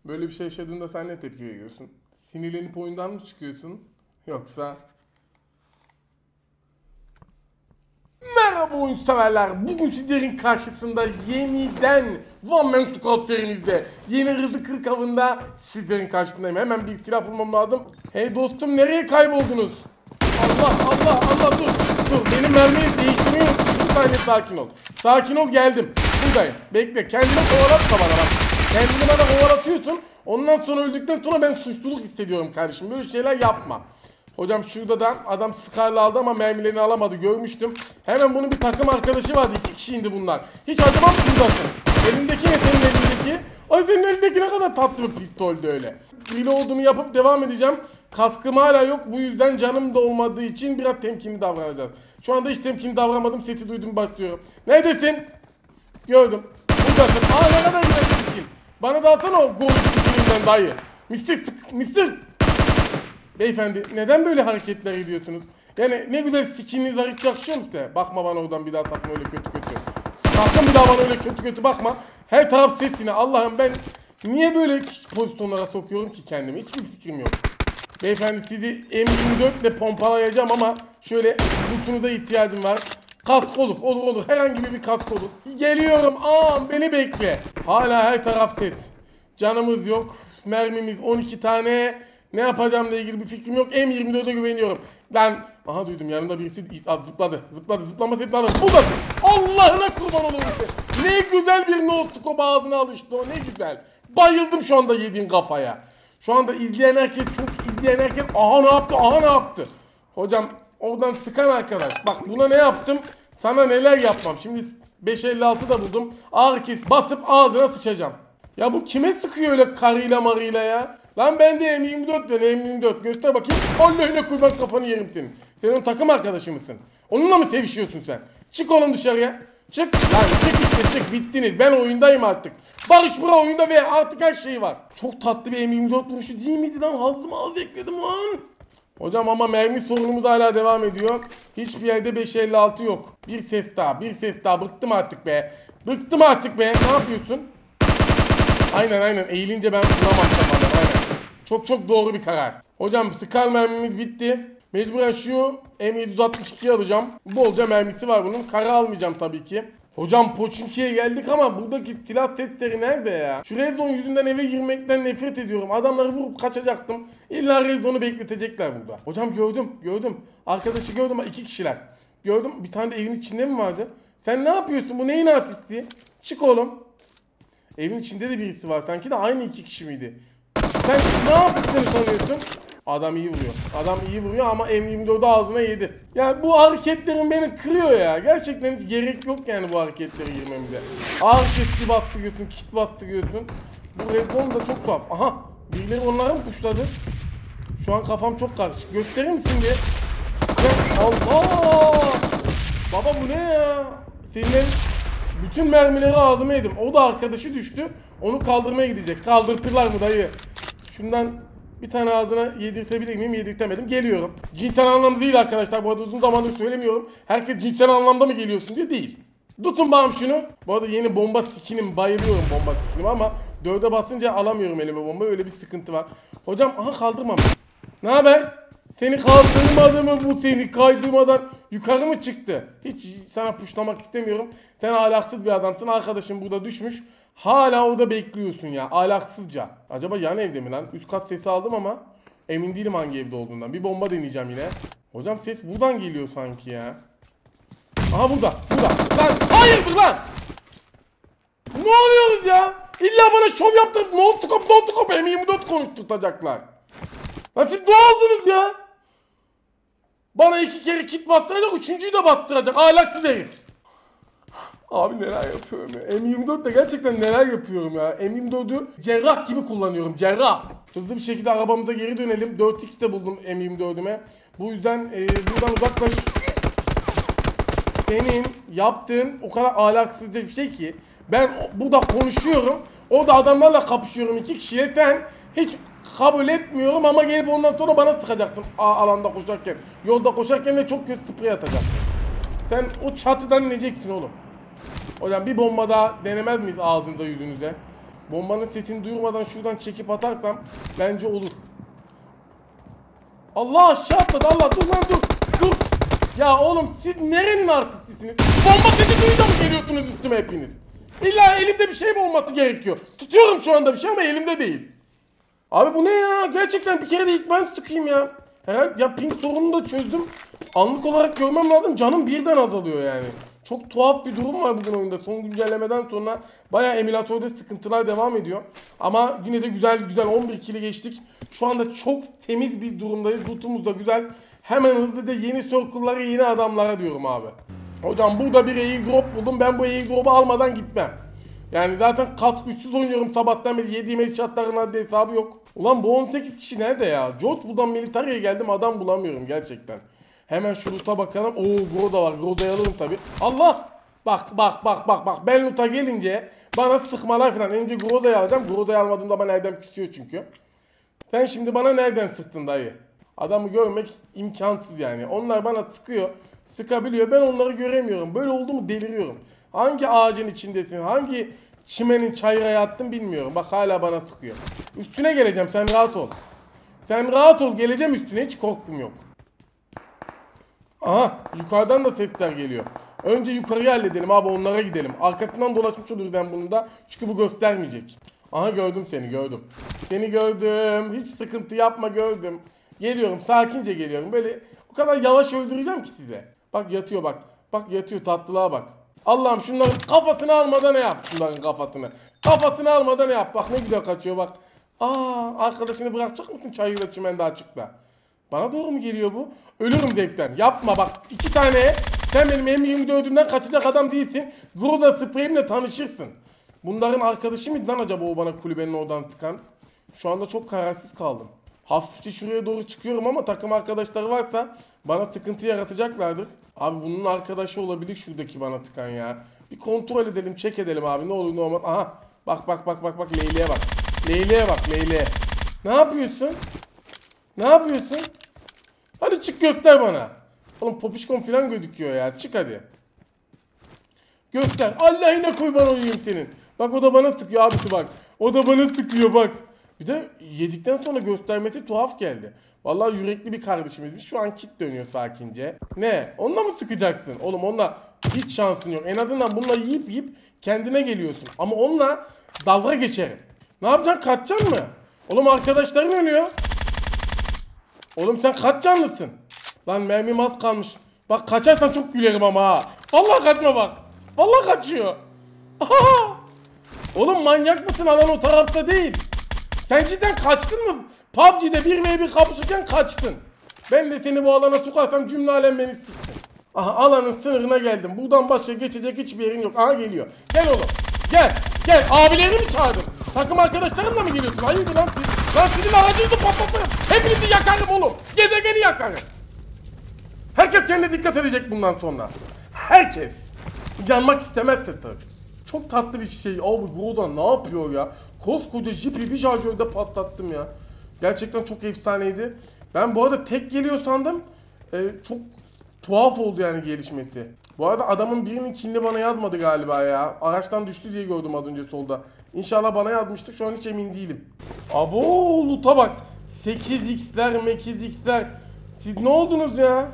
Böyle bir şey yaşadığında sen ne tepki veriyorsun? Sinirlenip oyundan mı çıkıyorsun? Yoksa... Merhaba oyun severler. Bugün sizlerin karşısında yeniden One Man Squad serimizde yeni Rızı Kırk avında sizlerin karşısındayım. Hemen bir silah bulmam lazım. Hey dostum, nereye kayboldunuz? Allah dur. Benim mermiyi değiştirmeyi unuttum. Bir saniye sakin ol. Sakin ol, geldim. Buradayım. Bekle, kendime kovalatma bana bak. Kendini bana kovalatıyorsun. Ondan sonra öldükten sonra ben suçluluk hissediyorum kardeşim. Böyle şeyler yapma. Hocam şurada da adam Scar'la aldı ama mermilerini alamadı, görmüştüm. Hemen bunun bir takım arkadaşı vardı, 2 kişi indi bunlar. Hiç acımam buradasın. Elindeki ne senin elindeki? Ay senin elindeki ne kadar tatlı bir pistoldü öyle. Reload'umu yapıp devam edeceğim. Kaskım hala yok, bu yüzden canım da olmadığı için biraz temkinli davranacağız. Şu anda hiç temkinli davranmadım, sesi duydum, başlıyorum. Neredesin? Gördüm. Buradasın. Ne kadar güzel skin. Bana da alsana o gol skininden dayı. Mister. Beyefendi neden böyle hareketler ediyorsunuz? Yani ne güzel skininiz yakışıyor işte. Bakma bana oradan bir daha, takma öyle kötü. Sakın bir daha bana öyle kötü bakma. Her taraf setine. Allah'ım, ben niye böyle pozisyonlara sokuyorum ki kendimi? Hiçbir fikrim yok. Beyefendi sizi M24 ile pompalayacağım ama şöyle lootunuza ihtiyacım var. Kask olur. Herhangi bir kask olur. Geliyorum. Beni bekle. Hala her taraf ses. Canımız yok. Mermimiz 12 tane. Ne yapacağımla ilgili bir fikrim yok. M24'e güveniyorum. Duydum, yanımda birisi zıpladı. Zıplama sesi alır. Buradasın. Allah'ına kurban olayım işte. Ne güzel bir notiko ağzına alıştı o, ne güzel. Bayıldım şu anda yediğin kafaya. Şu anda izleyen herkes ne yaptı. Hocam oradan sıkan arkadaş. Bak buna ne yaptım? Sana neler yapmam. Şimdi 556 da buldum. Ağır kes basıp ağzına sıçacağım. Ya bu kime sıkıyor öyle karıyla marıyla ya? Lan bende M24 göster bakayım. Allah'ına kurban, kafanı yerim senin. Sen onun takım arkadaşı mısın? Onunla mı sevişiyorsun sen? Çık oğlum dışarıya. Çık. Lan çık bittiniz. Ben oyundayım artık. Barış Bura oyunda ve artık her şey var. Çok tatlı bir M24 vuruşu değil miydi lan? Hazım az ekledim lan. Hocam ama mermi sorunumuz hala devam ediyor. Hiçbir yerde 556 yok. Bir ses daha. Bıktım artık be. Ne yapıyorsun? Aynen. Eğilince ben vuramazsam adam. Aynen. Çok doğru bir karar. Hocam Scar mermimiz bitti. Mecburen şu M762'yi alacağım. Bolca mermisi var bunun. Kara almayacağım tabii ki. Hocam Pochinki'ye geldik ama buradaki silah sesleri nerede ya? Şu Red Zone yüzünden eve girmekten nefret ediyorum. Adamları vurup kaçacaktım. İlla Red Zone'u bekletecekler burada. Hocam gördüm. Arkadaşı gördüm, 2 kişiler. Gördüm, bir tane de evin içinde mi vardı? Sen ne yapıyorsun? Bu neyin artisti? Çık oğlum. Evin içinde de birisi var. Sanki de aynı 2 kişi miydi? Sen ne yaptığını sanıyorsun? Adam iyi vuruyor ama M24'ü ağzına yedi. Yani bu hareketlerin beni kırıyor ya. Gerçekten hiç gerek yok yani bu hareketlere girmemize. Ağır kesici bastırıyorsun, kit bastırıyorsun. Bu Red Zone da çok tuhaf. Aha! Birileri onları mı puşladı? Şu an kafam çok karışık. Gösterir misin diye? Allah! Baba bu ne ya? Senin bütün mermileri ağzıma yedim. O da arkadaşı düştü. Onu kaldırmaya gidecek. Kaldırtırlar mı dayı? Şundan bir tane ağzına yedirtebilir miyim? Yedirtemedim. Geliyorum. Cinsel anlamda değil arkadaşlar. Bu arada uzun zamandır söylemiyorum. Herkes cinsel anlamda mı geliyorsun diye değil. Tutun bağım şunu. Bu arada yeni bomba skinim. Bayılıyorum bomba skinim ama 4'e basınca alamıyorum elime bomba. Öyle bir sıkıntı var. Hocam kaldırmam. Ne haber? Seni kaldırmadı mı bu seni? Kaydırmadan yukarı mı çıktı? Hiç sana puşlamak istemiyorum. Sen ahlaksız bir adamsın. Arkadaşım burada düşmüş. Hala orada bekliyorsun ya. Ahlaksızca. Acaba yan evde mi lan? Üst kat sesi aldım ama emin değilim hangi evde olduğundan. Bir bomba deneyeceğim yine. Hocam ses buradan geliyor sanki ya. Aha burada. Lan hayırdır lan? Ne oluyoruz ya? İlla bana şov yaptırıp no scope M24 konuşturtacaklar. Lan siz ne oldunuz ya? Bana 2 kere kit battıracak, 3.'yü de battıracak. Ahlaksız herif. Abi neler yapıyorum ya. M24'de gerçekten neler yapıyorum ya. M24'ü cerrah gibi kullanıyorum. Cerrah. Hızlı bir şekilde arabamıza geri dönelim. 4x de buldum M24'üme. Bu yüzden buradan uzaklaş. Senin yaptığın o kadar ahlaksızca bir şey ki. Ben burada konuşuyorum. Orada adamlarla kapışıyorum 2 kişiyle. Sen hiç kabul etmiyorum ama gelip ondan sonra bana sıkacaktın alanda koşarken. Yolda koşarken de çok kötü sprey atacaktın. Sen o çatıdan ineceksin oğlum. Hocam bir bomba daha denemez miyiz ağzınıza yüzünüze? Bombanın sesini duyurmadan şuradan çekip atarsam bence olur. Allah aşağı atladı. Allah dur lan dur. Dur. Ya oğlum siz nerenin artistisiniz? Bomba sesi duyunca mı geliyorsunuz üstüme hepiniz? İlla elimde bir şey mi olması gerekiyor? Tutuyorum şu anda bir şey ama elimde değil. Abi bu ne ya? Gerçekten bir kere de ilk ben sıkayım ya. Herhalde ya ping sorununu da çözdüm. Anlık olarak görmem lazım. Canım birden azalıyor yani. Çok tuhaf bir durum var bugün oyunda. Son güncellemeden sonra bayağı emülatörde sıkıntılar devam ediyor. Ama yine de güzel 11 kili geçtik. Şu anda çok temiz bir durumdayız. Lootumuz da güzel. Hemen hızlıca yeni circle'lara, yeni adamlara diyorum abi. Hocam burada bir airdrop buldum. Ben bu airdrop'u almadan gitmem. Yani zaten kask güçsüz oynuyorum sabahtan beri. Yediğim headshot'ların haddi hesabı yok. Ulan bu 18 kişi nerede ya? George buradan militariye geldim, adam bulamıyorum gerçekten. Hemen şu loot'a bakalım. Oo Groza var. Groza'yı alırım tabi. Allah! Bak. Ben loot'a gelince bana sıkmalar falan. Önce Groza'yı alacağım. Groza'yı almadığımda bana nereden küsüyor çünkü. Sen şimdi bana nereden sıktın dayı? Adamı görmek imkansız yani. Onlar bana sıkıyor. Sıkabiliyor. Ben onları göremiyorum. Böyle oldu mu deliriyorum. Hangi ağacın içindesin? Hangi çimenin çayıra yattın bilmiyorum. Bak hala bana sıkıyor. Üstüne geleceğim. Sen rahat ol. Sen rahat ol. Geleceğim üstüne. Hiç korkum yok. Aha. Yukarıdan da sesler geliyor. Önce yukarıyı halledelim abi. Onlara gidelim. Arkasından dolaşmış oluruz ben bunu da. Çünkü bu göstermeyecek. Aha gördüm seni gördüm. Seni gördüm. Hiç sıkıntı yapma gördüm. Geliyorum. Sakince geliyorum. Böyle o kadar yavaş öldüreceğim ki size. Bak yatıyor bak. Bak yatıyor, tatlılığa bak. Allah'ım şunların kafasını almadan ne yap, şunların kafasını. Kafasını almadan ne yap. Bak ne güzel kaçıyor bak. Arkadaşını bırakacak mısın çayırda çimende açıkta? Bana doğru mu geliyor bu? Ölürüm zevkten. Yapma bak. 2 tane. Sen benim M24'ümden kaçacak adam değilsin. Groza spreyimle tanışırsın. Bunların arkadaşı mıydı lan acaba o bana kulübenin oradan tıkan? Şu anda çok kararsız kaldım. Hafifçe şuraya doğru çıkıyorum ama takım arkadaşları varsa bana sıkıntı yaratacaklardır. Abi bunun arkadaşı olabilir şuradaki bana tıkan ya. Bir kontrol edelim, çek edelim abi, ne olur ne olmaz. Aha bak Leyle'ye bak. Leyle'ye bak Leyle'ye. Ne yapıyorsun? Ne yapıyorsun? Hadi çık göster bana. Oğlum popişkon falan gözüküyor ya, çık hadi. Göster. Allah'ına kurban olayım senin. Bak o da bana sıkıyor abisi bak. O da bana sıkıyor bak. Bir de yedikten sonra göstermesi tuhaf geldi. Vallahi yürekli bir kardeşimiz. Şu an kit dönüyor sakince. Ne? Onunla mı sıkacaksın? Oğlum onunla hiç şansın yok. En azından bununla yiyip kendine geliyorsun. Ama onunla dalga geçerim. Ne yapacaksın? Kaçacaksın mı? Oğlum arkadaşların ölüyor. Oğlum sen kaç canlısın? Lan mermim az kalmış. Bak kaçarsan çok gülerim ama ha. Vallahi kaçma bak. Vallahi kaçıyor. Oğlum manyak mısın? Alan o tarafta değil. Sen cidden kaçtın mı? PUBG'de 1v1 kapışırken kaçtın. Ben de seni bu alana sokarsam cümle alem beni siksin. Aha alanın sınırına geldim. Buradan başka geçecek hiçbir yerin yok. Aha geliyor. Gel oğlum. Gel. Abilerini mi çağırdın? Takım arkadaşlarınla mı geliyorsun? Hayırdır lan siz? Lan sizin aracınızı patlatırım. Hepinizi yakarım oğlum. Gezegeni yakarım. Herkes kendine dikkat edecek bundan sonra. Herkes. Yanmak istemezse tabii. Çok tatlı bir şey. Abi Groza ne yapıyor ya? Koskoca jipi bir şarjörde patlattım ya. Gerçekten çok efsaneydi. Ben bu arada tek geliyor sandım. Çok tuhaf oldu yani gelişmesi. Bu arada adamın birinin kinli bana yazmadı galiba ya. Araçtan düştü diye gördüm az önce solda. İnşallah bana yazmıştık, şu an hiç emin değilim. Abo loot'a bak. 8x'ler 8x'ler. Siz ne oldunuz ya?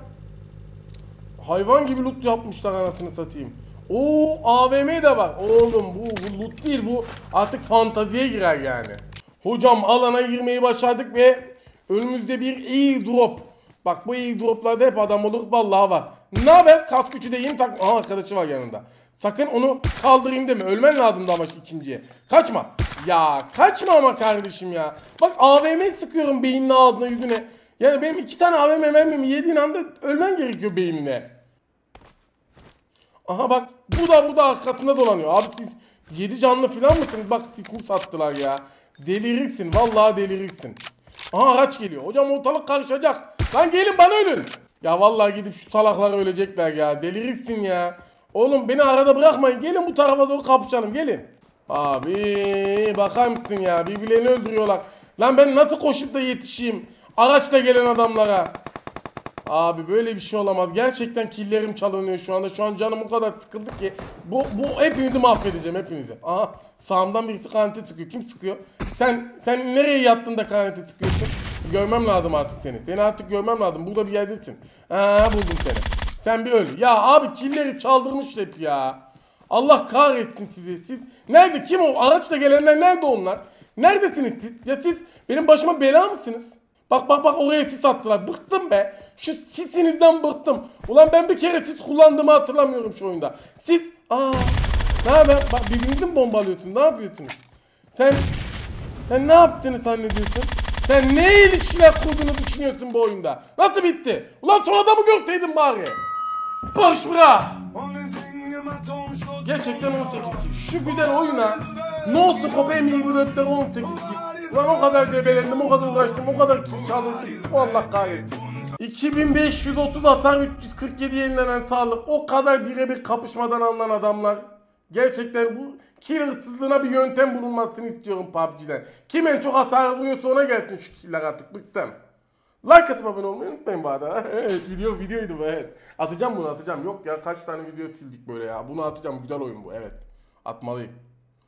Hayvan gibi loot yapmışlar anasını satayım. Oo AVM de var. Oğlum bu loot değil, bu artık fantaziye girer yani. Hocam alana girmeyi başardık ve önümüzde bir airdrop. Bak bu airdroplarda hep adam olur, vallahi var. Ne haber? Kask gücü deyim tak. Aha arkadaşı var yanında. Sakın onu kaldırayım deme. Ölmen lazım da ama ikinciye. Kaçma. Ya kaçma ama kardeşim ya. Bak AVM sıkıyorum beynine, ağzına, yüzüne. Yani benim 2 tane AVM mermimi yediğin anda ölmen gerekiyor beynine. Aha bak bu da burada arkasında dolanıyor. Abi siz 7 canlı falan mısınız? Bak sismi sattılar ya. Delirirsin, vallahi delirirsin. Aha araç geliyor. Hocam ortalık karışacak. Lan gelin bana ölün. Ya vallahi gidip şu salaklar ölecekler ya. Delirirsin ya. Oğlum beni arada bırakmayın. Gelin bu tarafa doğru kapışalım, gelin. Abi bakar mısın ya? Birbirlerini öldürüyorlar. Lan ben nasıl koşup da yetişeyim araçla gelen adamlara? Abi böyle bir şey olamaz. Gerçekten killerim çalınıyor şu anda. Şu an canım o kadar sıkıldı ki. Bu hepinizi mahvedeceğim, hepinizi. Aha, sağımdan birisi kanete sıkıyor. Kim sıkıyor? Sen nereye yattın da kanete sıkıyorsun? Görmem lazım artık seni. Seni artık görmem lazım. Burada bir yerdesin. Buldum seni. Sen bir öl. Ya abi killeri çaldırmış hep ya. Allah kahretsin sizi. Siz nerede? Kim o? Araçla gelenler nerede onlar? Neredesiniz siz? Ya siz benim başıma bela mısınız? Bak oraya sis attılar. Bıktım be. Şu sisinizden bıktım. Ulan ben bir kere sis kullandığımı hatırlamıyorum şu oyunda. Siz ne haber? Bak birbirinizi mi bombalıyorsun? Ne yapıyorsunuz? Sen ne yaptığını zannediyorsun? Sen ne ilişkiler kurduğunu düşünüyorsun bu oyunda? Nasıl bitti? Ulan son adamı görseydin bari. Barış bırak. Gerçekten 18 kill. Şu güzel oyuna No Scope M24'ler 18 kill. Ulan o kadar debelendim, o kadar uğraştım, o kadar kill çaldım. Allah kahretsin. 2530 atar, 347 yenilenen sağlık. O kadar birebir kapışmadan alınan adamlar. Gerçekten bu kill hırsızlığına bir yöntem bulunmasını istiyorum PUBG'den. Kim en çok hasar vuruyorsa ona gelsin şu killer artık. Bıktım. Like atıp abone olmayı unutmayın bu arada. Evet videoydu bu, evet. Atacağım bunu, atacağım. Yok ya, kaç tane video sildik böyle ya. Bunu atacağım, güzel oyun bu, evet. Atmalıyım.